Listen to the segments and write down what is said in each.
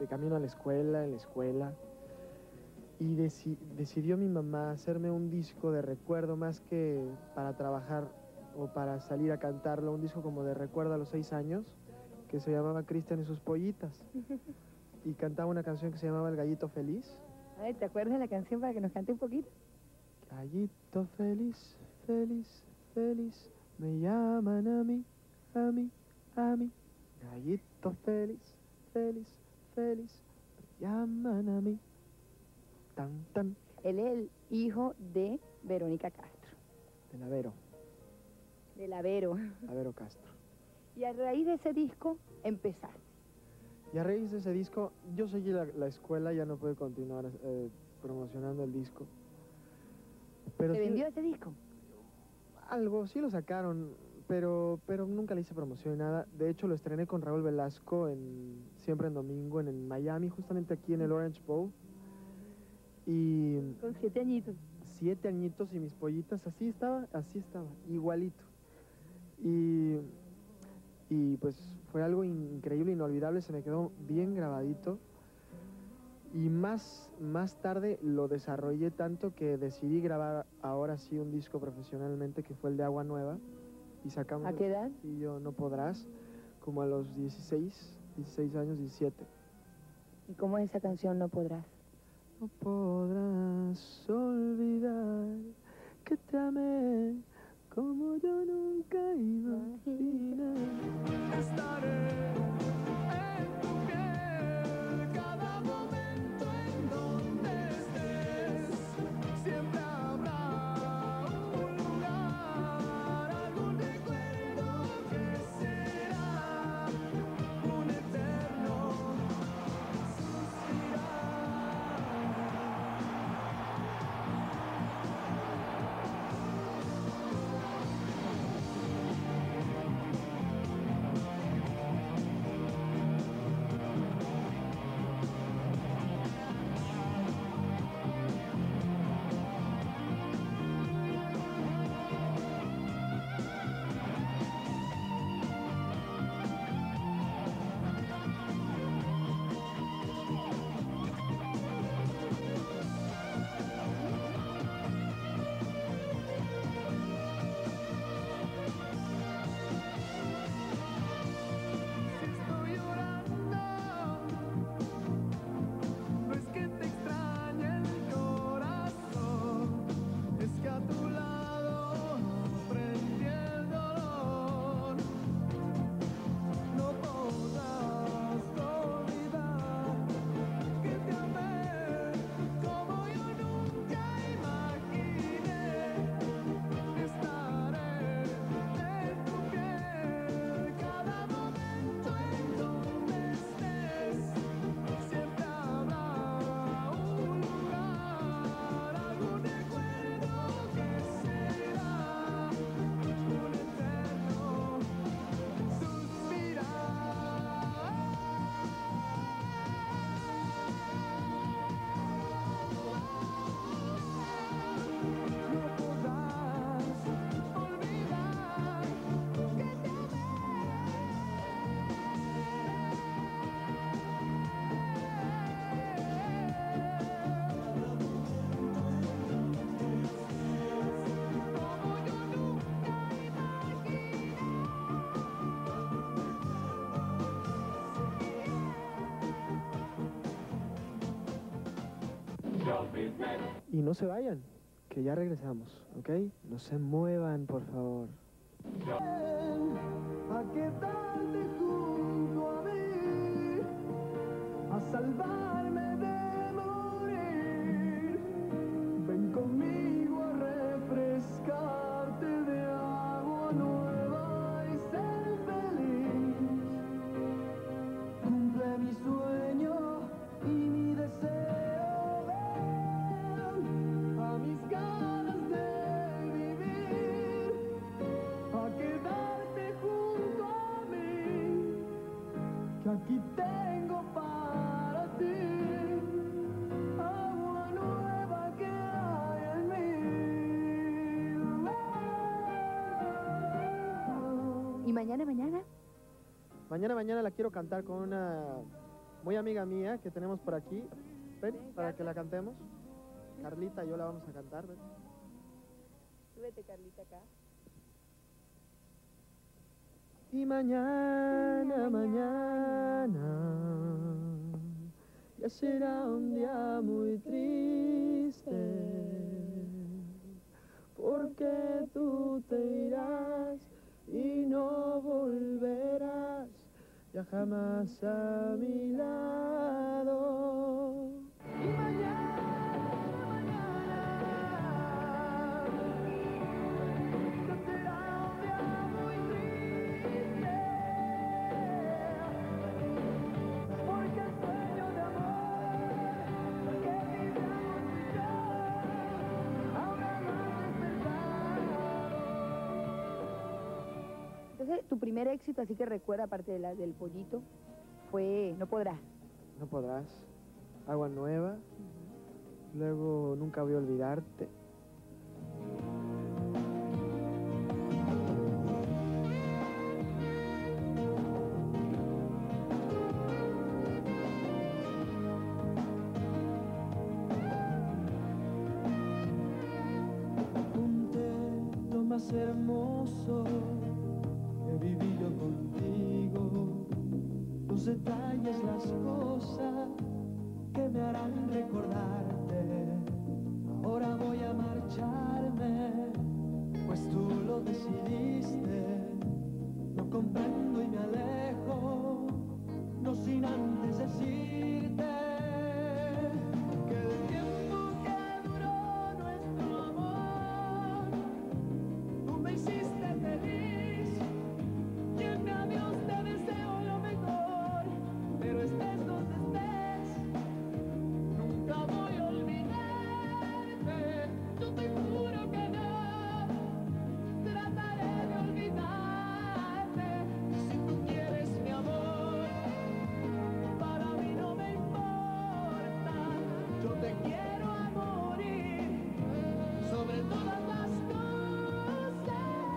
de camino a la escuela, en la escuela, y decidió mi mamá hacerme un disco de recuerdo más que para trabajar o para salir a cantarlo, un disco como de recuerdo a los 6 años, que se llamaba Cristian y sus pollitas, y cantaba una canción que se llamaba El Gallito Feliz. Ay, ¿te acuerdas de la canción para que nos cante un poquito? Gallito feliz, feliz, feliz, me llaman a mí, a mí, a mí. Gallito feliz, feliz, feliz, me llaman a mí. Tan, tan. Él es el hijo de Verónica Castro. De Lavero, De Lavero. Lavero Castro. Y a raíz de ese disco empezaste. Y a raíz de ese disco, yo seguí la escuela, ya no pude continuar promocionando el disco. Pero ¿Se sí, vendió ese disco? algo, sí lo sacaron, pero nunca le hice promoción ni nada. De hecho, lo estrené con Raúl Velasco siempre en domingo, en Miami, justamente aquí en el Orange Bowl. Y Con 7 añitos. 7 añitos y mis pollitas, así estaba, igualito. Y pues fue algo increíble, inolvidable, se me quedó bien grabadito. Y más tarde lo desarrollé tanto que decidí grabar ahora sí un disco profesionalmente, que fue el de Agua Nueva. Y sacamos ¿A qué edad? Y yo No Podrás, como a los 16 años, 17. ¿Y cómo es esa canción No Podrás? No podrás olvidar que te amé como yo nunca imaginé. Estaré en tu piel cada momento en donde estés. Siempre habrá un lugar, algún recuerdo que será un eterno suspirar. Y no se vayan, que ya regresamos, ¿ok? No se muevan, por favor. A quedarte junto a mí, a salvarme de morir. Ven conmigo a refrescarte de agua nueva y ser feliz. Cumple mi sueño y mi deseo, ven a mis ganas de vivir, a quedarte junto a mí, que aquí tengo para ti agua nueva que hay en mí. ¿Y mañana? Mañana la quiero cantar con una muy muy amiga mía que tenemos por aquí. Ven, para que la cantemos. Carlita y yo la vamos a cantar. ¿Ven? Súbete, Carlita, acá. Y mañana, ya será un día muy triste, porque tú te irás y no volverás ya jamás a mi lado. Y mañana, ya será un día muy triste, porque el sueño de amor que vivíamos tú y yo ahora no has despertado. Entonces, tu primer éxito, así que recuerda, aparte de del pollito, fue No Podrás. No podrás. Agua nueva. Luego Nunca voy a olvidarte. Lo más hermoso que viví yo contigo, los detalles, las cosas que me harán recordarte. Ahora voy a marcharme, pues tú lo decidiste. No comprendo y me alejo, no sin antes decirte que el tiempo que duró nuestro amor, tú me hiciste feliz, y en mi adiós te deseo lo mejor, pero estés donde estés, nunca voy a olvidarte, yo te juro que no, trataré de olvidarte, si tú quieres mi amor, para mí no me importa, yo te quiero a morir, sobre todas las cosas.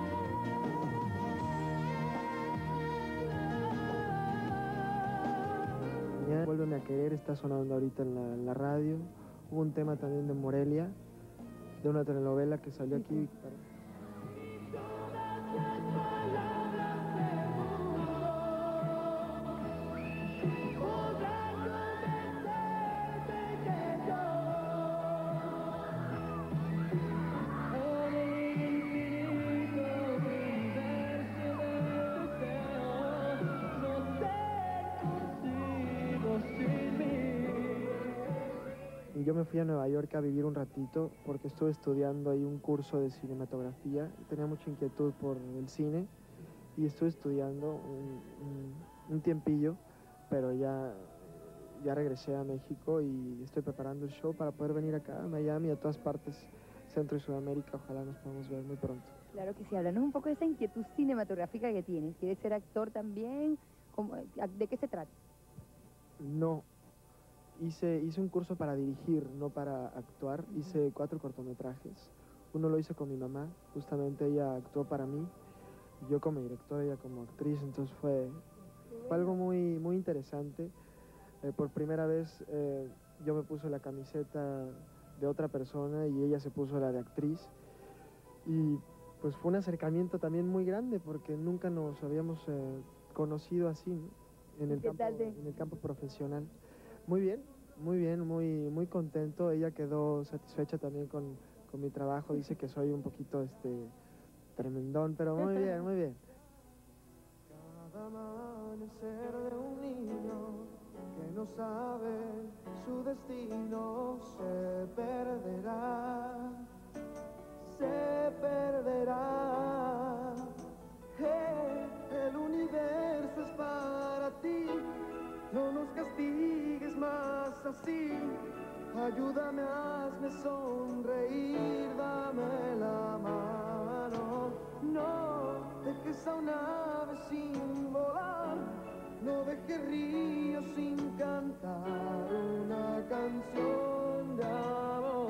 Vuélveme a querer, está sonando ahorita en la radio. Hubo un tema también de Morelia, de una telenovela que salió aquí. Y yo me fui a Nueva York a vivir un ratito porque estuve estudiando ahí un curso de cinematografía. Tenía mucha inquietud por el cine y estuve estudiando un tiempillo, pero ya regresé a México y estoy preparando el show para poder venir acá a Miami, a todas partes, Centro y Sudamérica. Ojalá nos podamos ver muy pronto. Claro que sí, háblanos un poco de esa inquietud cinematográfica que tienes. ¿Quieres ser actor también? ¿De qué se trata? No, hice un curso para dirigir, no para actuar. Hice 4 cortometrajes. Uno lo hice con mi mamá, justamente ella actuó para mí, yo como director, ella como actriz, entonces fue algo muy, muy interesante. Por primera vez yo me puse la camiseta de otra persona y ella se puso la de actriz. Y pues fue un acercamiento también muy grande porque nunca nos habíamos conocido así, ¿no? en el campo profesional. Muy bien, muy, muy contento. Ella quedó satisfecha también con mi trabajo. Dice que soy un poquito tremendón, pero muy bien, muy bien. Cada amanecer de un niño que no sabe su destino se perderá, se perderá. El universo es para ti, no nos castigues más así. Ayúdame, hazme sonreír, dame la mano. No dejes a un ave sin volar, no dejes ríos sin cantar una canción de amor.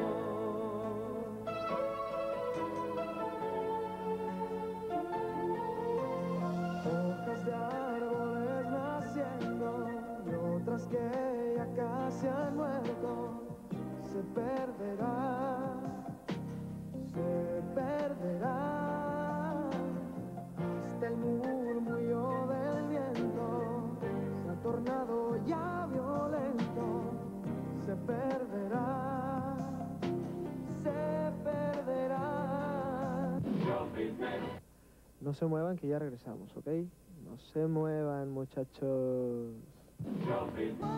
Hojas de árboles naciendo y otras que ya casi han muerto, se perderá, se perderá. Hasta el murmullo del viento se ha tornado ya violento, se perderá, se perderá. No se muevan que ya regresamos, ¿ok? No se muevan, muchachos. No puedo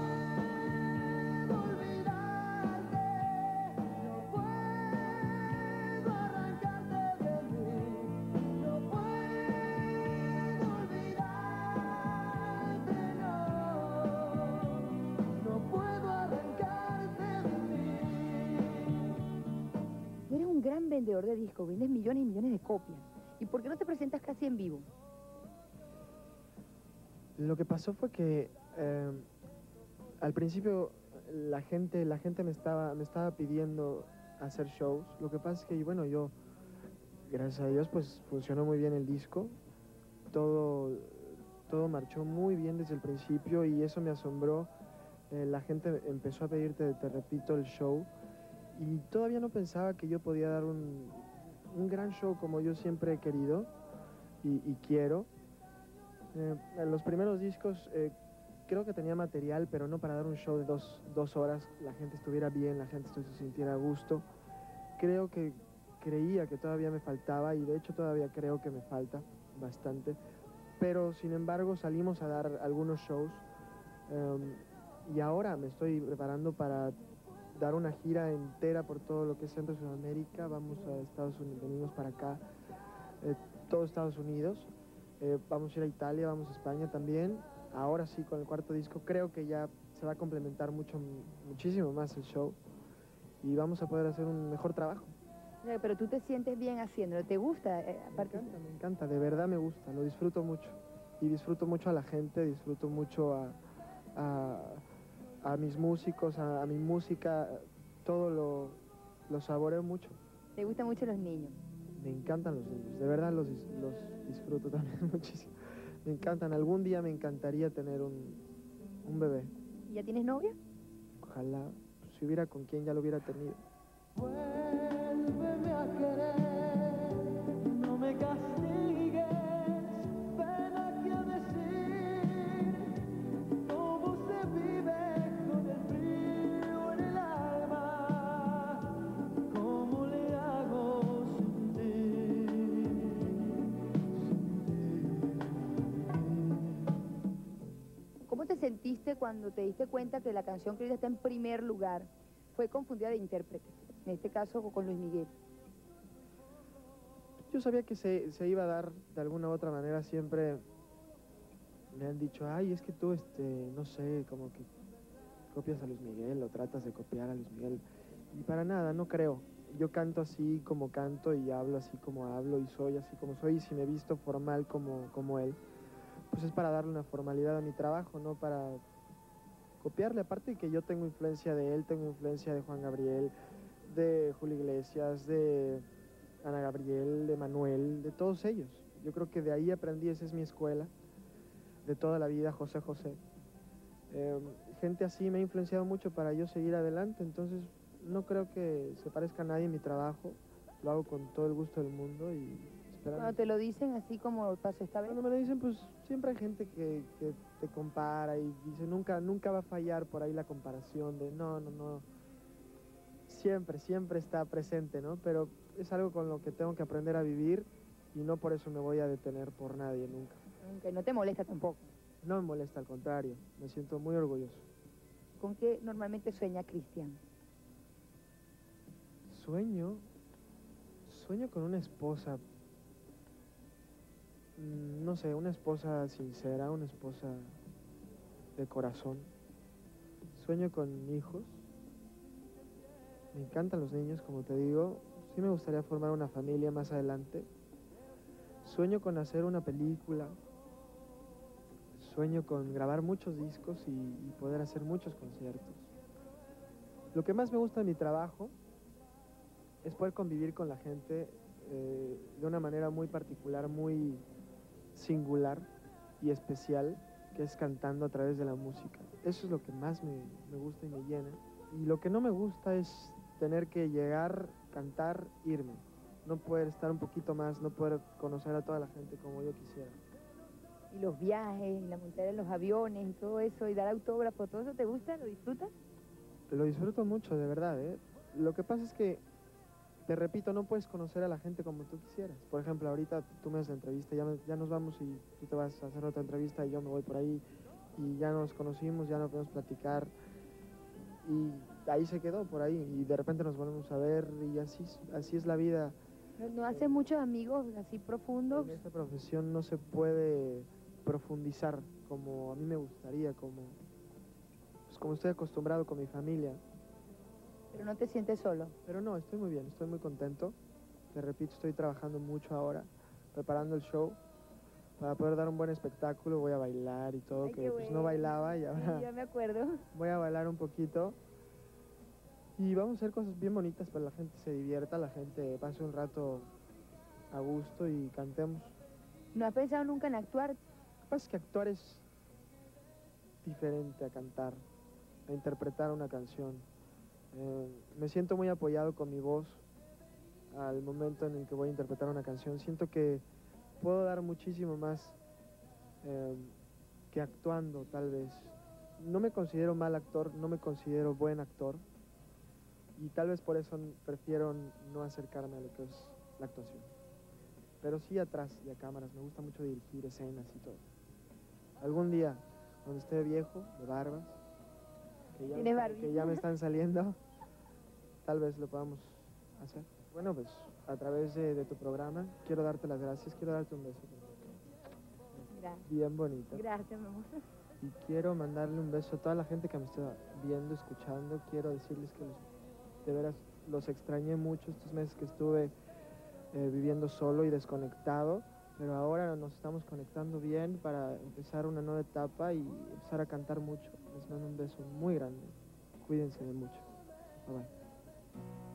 olvidarte, no puedo arrancarte de mí, no puedo olvidarte, no puedo arrancarte de mí. Eres un gran vendedor de discos, vendes millones y millones de copias. ¿Y por qué no te presentas casi en vivo? Lo que pasó fue que al principio la gente me estaba pidiendo hacer shows. Lo que pasa es que, bueno, yo, gracias a Dios, pues funcionó muy bien el disco. Todo marchó muy bien desde el principio y eso me asombró. La gente empezó a pedirte, te repito, el show. Y todavía no pensaba que yo podía dar un gran show como yo siempre he querido y quiero. En los primeros discos creo que tenía material, pero no para dar un show de dos horas, la gente estuviera bien, la gente se sintiera a gusto. Creía que todavía me faltaba y de hecho todavía creo que me falta bastante. Pero sin embargo salimos a dar algunos shows y ahora me estoy preparando para dar una gira entera por todo lo que es Centro y Sudamérica. Vamos a Estados Unidos, venimos para acá, todo Estados Unidos. Vamos a ir a Italia, vamos a España también. Ahora sí, con el cuarto disco, creo que ya se va a complementar muchísimo más el show y vamos a poder hacer un mejor trabajo. Pero tú te sientes bien haciéndolo, ¿te gusta? Me encanta, de verdad me gusta, lo disfruto mucho. Y disfruto mucho a la gente, disfruto mucho a mis músicos, a mi música, todo lo saboreo mucho. ¿Te gustan mucho los niños? Me encantan los niños, de verdad los disfruto también muchísimo. Me encantan, algún día me encantaría tener un bebé. ¿Y ya tienes novia? Ojalá, si hubiera con quien ya lo hubiera tenido. Vuélveme a querer, no me castigues, ven aquí a decir cómo se vive con el frío en el alma, cómo le hago sentir. ¿Cómo te sentiste cuando te diste cuenta que la canción que ahorita está en primer lugar fue confundida de intérprete? En este caso con Luis Miguel. Yo sabía que se iba a dar de alguna u otra manera. Siempre me han dicho, ay, es que tú, no sé, como que copias a Luis Miguel o tratas de copiar a Luis Miguel. Y para nada, no creo. Yo canto así como canto y hablo así como hablo y soy así como soy. Y si me visto formal como él, pues es para darle una formalidad a mi trabajo, no para copiarle. Aparte de que yo tengo influencia de él, tengo influencia de Juan Gabriel, de Julio Iglesias, de Ana Gabriel, de Manuel, de todos ellos. Yo creo que de ahí aprendí, esa es mi escuela, de toda la vida, José José. Gente así me ha influenciado mucho para yo seguir adelante, entonces no creo que se parezca a nadie en mi trabajo, lo hago con todo el gusto del mundo y esperando. Cuando te lo dicen así como pasó esta vez. Cuando me lo dicen, pues siempre hay gente que te compara y dice, nunca va a fallar por ahí la comparación de no. Siempre está presente, ¿no? Pero es algo con lo que tengo que aprender a vivir y no por eso me voy a detener por nadie nunca. Aunque no te molesta tampoco. No me molesta, al contrario, me siento muy orgulloso. ¿Con qué normalmente sueña Cristian? Sueño con una esposa, no sé, una esposa sincera, una esposa de corazón. Sueño con hijos. Me encantan los niños, como te digo. Sí me gustaría formar una familia más adelante. Sueño con hacer una película. Sueño con grabar muchos discos y poder hacer muchos conciertos. Lo que más me gusta de mi trabajo es poder convivir con la gente de una manera muy particular, muy singular y especial, que es cantando a través de la música. eso es lo que más me gusta y me llena. Y lo que no me gusta es tener que llegar, cantar, irme. No poder estar un poquito más, no poder conocer a toda la gente como yo quisiera. Y los viajes, y la montaña en los aviones y todo eso, y dar autógrafos, ¿todo eso te gusta? ¿Lo disfrutas? Lo disfruto mucho, de verdad, ¿eh? Lo que pasa es que, te repito, no puedes conocer a la gente como tú quisieras. Por ejemplo, ahorita tú me haces la entrevista, ya nos vamos y tú te vas a hacer otra entrevista y yo me voy por ahí y ya nos conocimos, ya no podemos platicar y ahí se quedó por ahí y de repente nos volvemos a ver y así es la vida. ¿No haces muchos amigos así profundos? En esta profesión no se puede profundizar como a mí me gustaría, como estoy acostumbrado con mi familia. Pero no te sientes solo. Pero no, estoy muy bien, estoy muy contento. Te repito, estoy trabajando mucho ahora, preparando el show para poder dar un buen espectáculo. Voy a bailar y todo, Ay, que qué pues no bueno. bailaba y Sí, ahora ya me acuerdo. voy a bailar un poquito. Y vamos a hacer cosas bien bonitas para que la gente se divierta, la gente pase un rato a gusto y cantemos. ¿No has pensado nunca en actuar? Lo que pasa es que actuar es diferente a cantar, a interpretar una canción. Me siento muy apoyado con mi voz al momento en el que voy a interpretar una canción. Siento que puedo dar muchísimo más que actuando, tal vez. No me considero mal actor, no me considero buen actor. Y tal vez por eso prefiero no acercarme a lo que es la actuación. Pero sí atrás de cámaras, me gusta mucho dirigir escenas y todo. Algún día, cuando esté viejo, de barbas, ¿Tienes barbita? que ya me están saliendo, tal vez lo podamos hacer. Bueno, pues a través de tu programa, quiero darte las gracias, quiero darte un beso. Gracias. Bien bonito. Gracias, mi amor. Y quiero mandarle un beso a toda la gente que me está viendo, escuchando. Quiero decirles que de veras los extrañé mucho estos meses que estuve viviendo solo y desconectado. Pero ahora nos estamos conectando bien para empezar una nueva etapa y empezar a cantar mucho. Les mando un beso muy grande. Cuídense de mucho. Bye bye.